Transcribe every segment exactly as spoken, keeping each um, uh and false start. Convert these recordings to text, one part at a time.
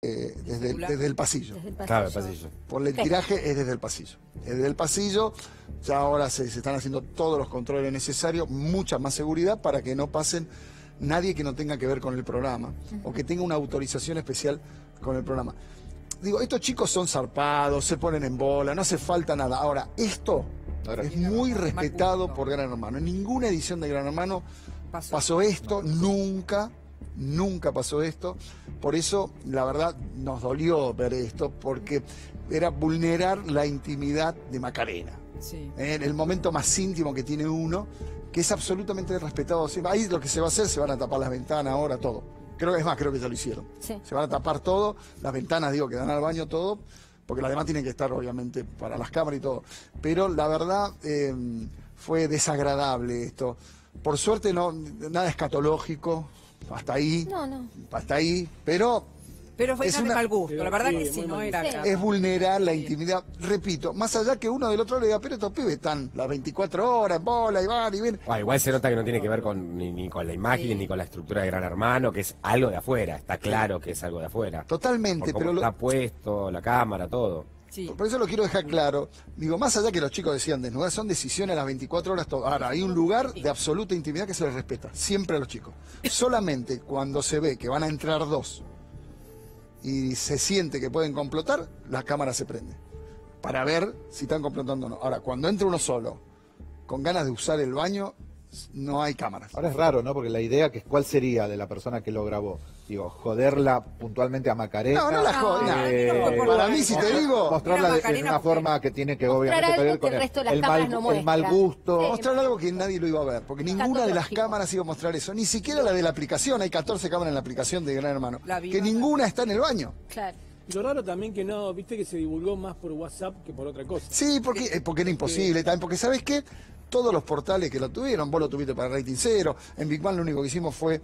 eh, desde, el, desde el pasillo. Desde el pasillo. Claro, el pasillo. Por el tiraje es desde el pasillo. Es desde el pasillo, ya ahora se, se están haciendo todos los controles necesarios, mucha más seguridad para que no pasen nadie que no tenga que ver con el programa, uh-huh. o que tenga una autorización especial con el programa. Digo, estos chicos son zarpados, se ponen en bola, no hace falta nada. Ahora, esto ahora, es muy respetado por Gran Hermano. En ninguna edición de Gran Hermano pasó, pasó esto, no, nunca, nunca pasó esto. Por eso, la verdad, nos dolió ver esto, porque era vulnerar la intimidad de Macarena. Sí. En el momento más íntimo que tiene uno, que es absolutamente respetado. Ahí lo que se va a hacer, se van a tapar las ventanas ahora, todo. Creo que es más, creo que ya lo hicieron. Sí. Se van a tapar todo, las ventanas, digo, que dan al baño, todo, porque las demás tienen que estar, obviamente, para las cámaras y todo. Pero la verdad, eh, fue desagradable esto. Por suerte, no, nada escatológico, hasta ahí. No, no. Hasta ahí, pero... Pero fue de mal gusto, la verdad sí, que sí, no era... Sí. Es vulnerar la intimidad, repito, más allá que uno del otro le diga, pero estos pibes están las veinticuatro horas en bola y van y vienen. Ah, igual se nota que no tiene que ver con ni, ni con la imagen, sí. ni con la estructura de Gran Hermano, que es algo de afuera, está claro que es algo de afuera. Totalmente, pero... Lo... está puesto, la cámara, todo. Sí. Por eso lo quiero dejar claro. Digo, más allá que los chicos decían desnudar, son decisiones a las veinticuatro horas. Todo. Ahora, hay un lugar de absoluta intimidad que se les respeta, siempre a los chicos. Solamente cuando se ve que van a entrar dos y se siente que pueden complotar, la cámara se prende para ver si están complotando o no. Ahora, cuando entra uno solo, con ganas de usar el baño, no hay cámaras. Ahora es raro, ¿no? Porque la idea, que ¿cuál sería de la persona que lo grabó? Digo, joderla puntualmente a Macarena. No, no la joda. Eh, no, para mí, si te digo... Mostrarla de, en una forma que tiene que obviamente ver con el, el, el, mal, no el mal gusto. Sí. Mostrar algo que nadie lo iba a ver, porque ninguna de las cámaras iba a mostrar eso. Ni siquiera la de la aplicación. Hay catorce cámaras en la aplicación de Gran Hermano. Que ninguna está en el baño. Claro. Y lo raro también que no, viste que se divulgó más por WhatsApp que por otra cosa. Sí, porque, porque era imposible también. Porque, ¿sabes qué? Todos los portales que lo tuvieron, vos lo tuviste para Rating Cero, en Big Bang lo único que hicimos fue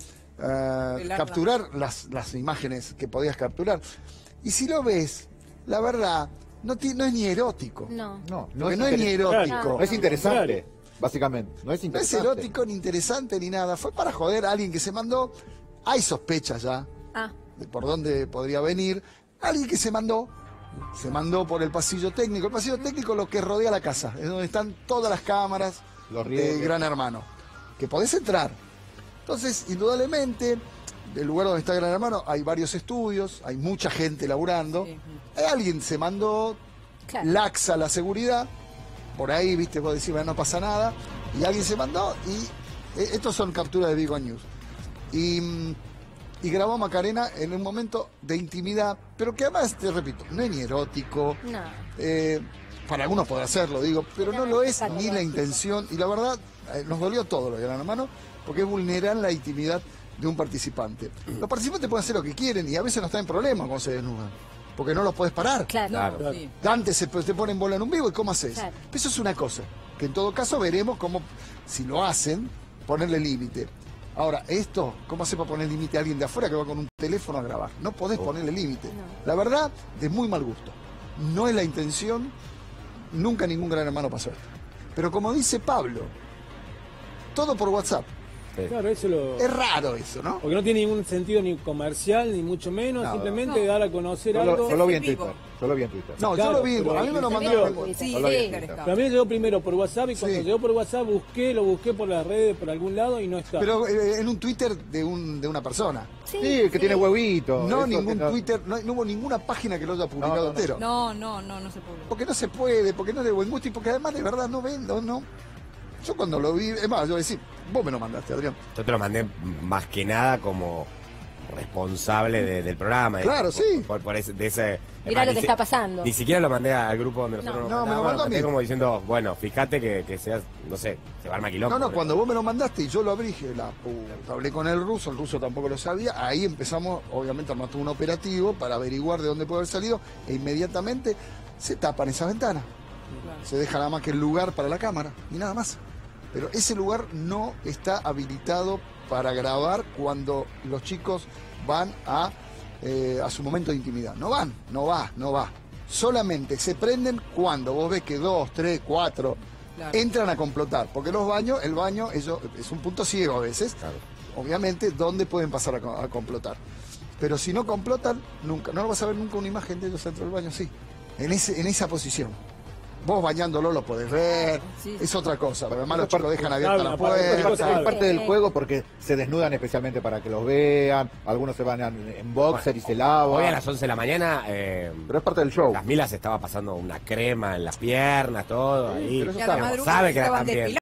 uh, capturar las, las imágenes que podías capturar. Y si lo ves, la verdad, no, no es ni erótico. No. No, no, es, no es ni erótico. No, no es interesante, claro. Básicamente. No es interesante. No es erótico, ni interesante, ni nada. Fue para joder a alguien que se mandó. Hay sospechas ya ah. de por dónde podría venir. Alguien que se mandó. Se mandó por el pasillo técnico. El pasillo técnico es lo que rodea la casa. Es donde están todas las cámaras de Gran Hermano. Que podés entrar. Entonces, indudablemente, del lugar donde está Gran Hermano hay varios estudios, hay mucha gente laburando. Sí. Alguien se mandó, claro. laxa la seguridad. Por ahí, viste, vos decís, bueno, no pasa nada. Y alguien se mandó y... Eh, estos son capturas de Big One News. Y... Y grabó a Macarena en un momento de intimidad, pero que además, te repito, no es ni erótico. No. Eh, para algunos podrá hacerlo, digo, pero no, no lo es ni la intención. Y la verdad, eh, nos dolió todo lo de Gran Hermano, porque vulneran la intimidad de un participante. Los participantes pueden hacer lo que quieren y a veces no están en problemas cuando se desnudan, porque no los podés parar. Claro. claro. Sí. Dante se te pone en bola en un vivo y ¿cómo haces? Claro. Eso es una cosa, que en todo caso veremos cómo, si lo hacen, ponerle límite. Ahora, esto, ¿cómo hace para poner límite a alguien de afuera que va con un teléfono a grabar? No podés oh. ponerle límite. No. La verdad, de muy mal gusto. No es la intención, nunca ningún Gran Hermano pasó esto. Pero como dice Pablo, todo por WhatsApp. Sí. Claro, eso lo... Es raro eso, ¿no? Porque no tiene ningún sentido ni comercial, ni mucho menos, no, simplemente no. dar a conocer solo, algo. Solo vi en Twitter. Solo vi en Twitter. No, claro, yo lo vi, a mí me lo mandaron. Sí, sí, pero a mí me llegó primero por WhatsApp y cuando sí. llegó por WhatsApp busqué, lo busqué por las redes, por algún lado y no está. Pero eh, en un Twitter de un de una persona. Sí, sí que sí. tiene huevitos. No, ningún no... Twitter, no, no hubo ninguna página que lo haya publicado no, no, entero. No, no, no, no se publicó. Porque no se puede, porque no es de buen gusto y porque además de verdad no vendo, no. Yo cuando lo vi, es más, yo decía, vos me lo mandaste, Adrián. Yo te lo mandé más que nada como responsable de, del programa. Claro, de, sí. Por, por, por ese, de ese, Mirá además, lo que se, está pasando. Ni siquiera lo mandé al grupo donde nosotros no, nos no, me lo mandó a mí. como diciendo, bueno, fíjate que, que seas, no sé, se va a maquilón. No, no, cuando eso. Vos me lo mandaste y yo lo abrí, dije, la puta, hablé con el ruso, el ruso tampoco lo sabía, ahí empezamos, obviamente, armamos un operativo para averiguar de dónde puede haber salido e inmediatamente se tapan esa ventana. Claro. Se deja nada más que el lugar para la cámara y nada más. Pero ese lugar no está habilitado para grabar cuando los chicos van a, eh, a su momento de intimidad. No van, no va, no va. Solamente se prenden cuando vos ves que dos, tres, cuatro claro. entran a complotar. Porque los baños, el baño eso, es un punto ciego a veces. Claro. Obviamente, ¿dónde pueden pasar a, a complotar? Pero si no complotan, nunca, no vas a ver nunca una imagen de ellos dentro del baño, sí. En, ese, en esa posición. Vos bañándolo lo podés ver, sí, es otra cosa, pero además los chicos dejan abierta la puerta. Es parte del juego porque se desnudan especialmente para que los vean, algunos se van en boxer bueno, y se lavan. Hoy a las once de la mañana, eh, pero es parte del show. Las Milas estaba pasando una crema en las piernas, todo, sí, ahí. Pero eso sabe, sabe que la están viendo.